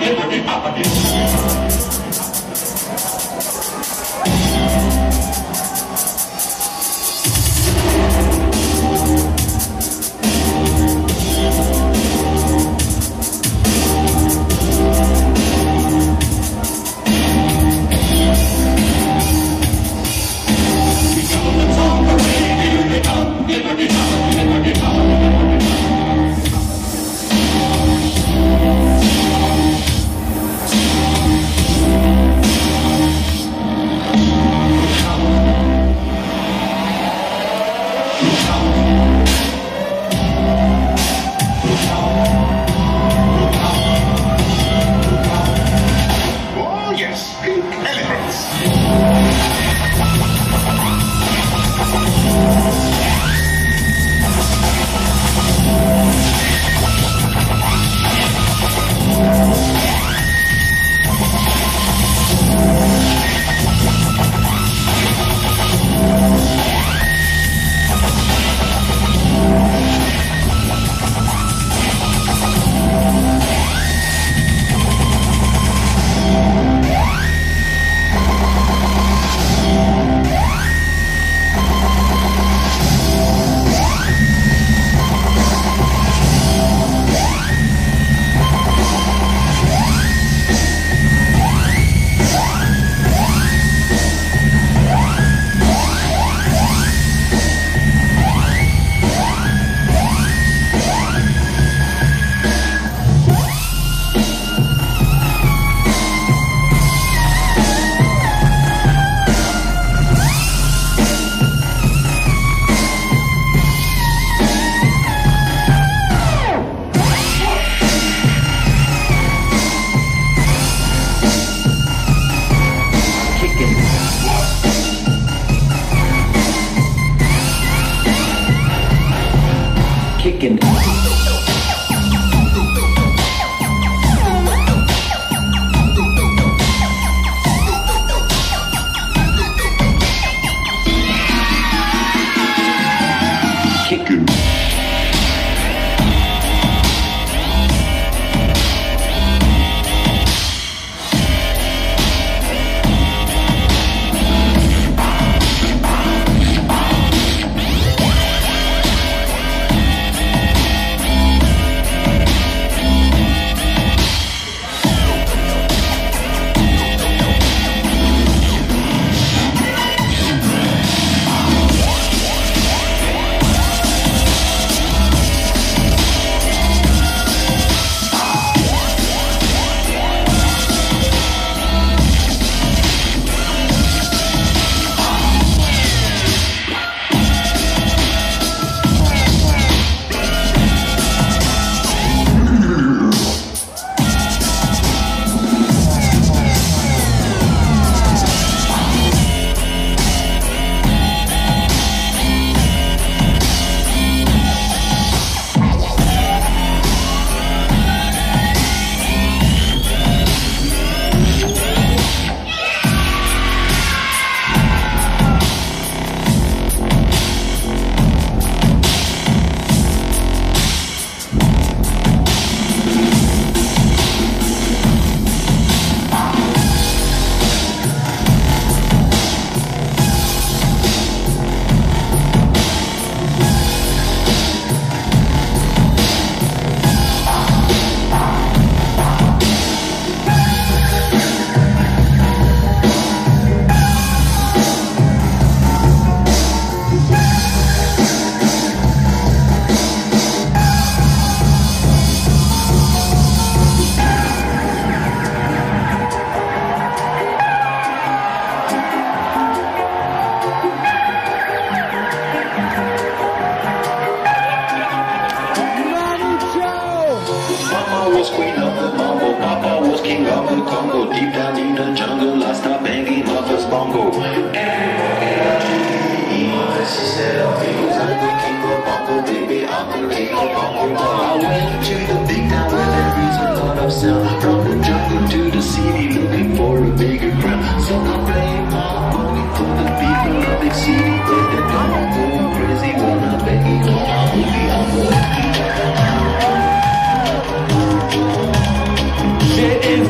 kicking. Kicking. Was queen of the mambo, Papa was king of the Congo. Deep down in the jungle, I stopped banging Mother's bongo. She said, I'm the king of bongo, baby, I'm the king of bongo. I went to the big town where there is a lot of sound. From the jungle to the city, looking for a bigger crowd. So I'm playing my money for the people of the city. But they don't go crazy when I'm begging on my booty. I'm the Shit is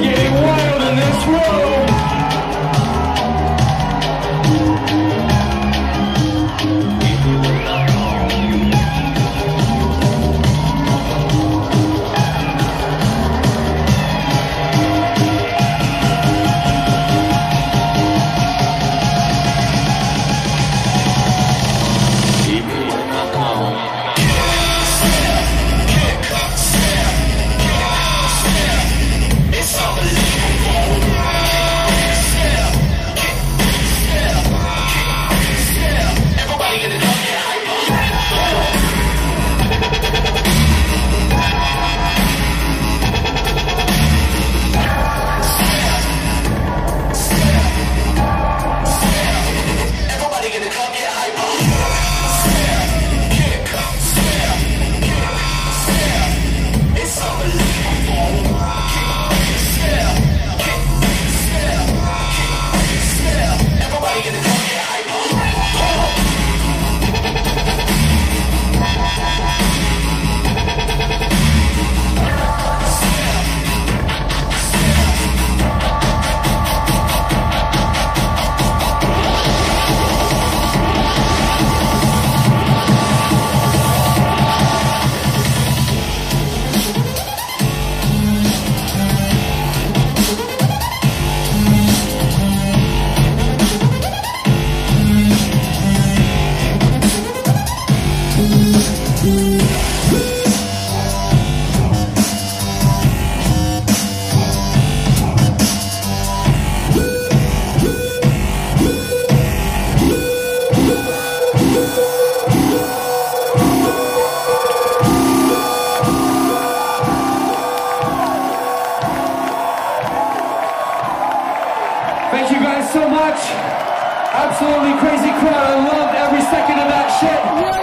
much. Absolutely crazy crowd. I loved every second of that shit.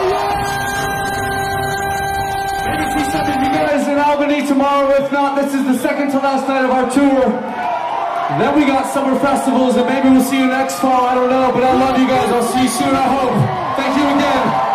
Maybe see some of you guys in Albany tomorrow. If not, this is the second to last night of our tour. Then we got summer festivals, and maybe we'll see you next fall. I don't know, but I love you guys. I'll see you soon, I hope. Thank you again.